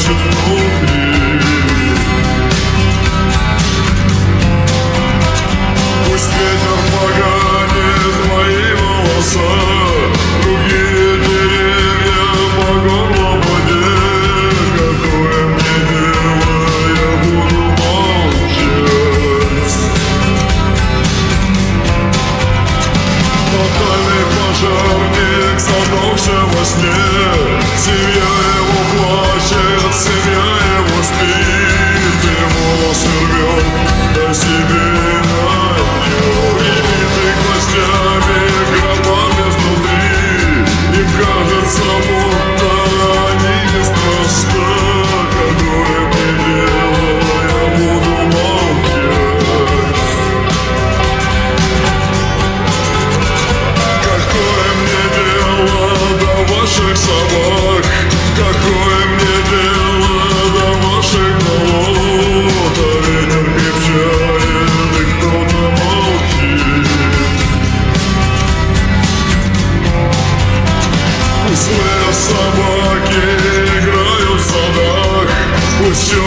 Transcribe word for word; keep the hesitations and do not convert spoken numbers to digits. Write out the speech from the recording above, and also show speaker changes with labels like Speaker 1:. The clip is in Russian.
Speaker 1: плачет внутри. Пусть ветер поганит мои волоса, другие деревья по горло в воде. Какое мне дело, я буду молчать. Тотальный пожарник задохся во сне. Семья его плачет, семья его спит. И волосы рвет до себе найдет. И битый гвоздями гробами внутри. Им кажется, будто они бесстрашны. Какое мне дело, я буду молчать. Какое мне дело до ваших собак? Какое мне дело до ваших болот? А ветер крепчает, и кто-то молчит. Пусть лес собаки играют в садах, пусть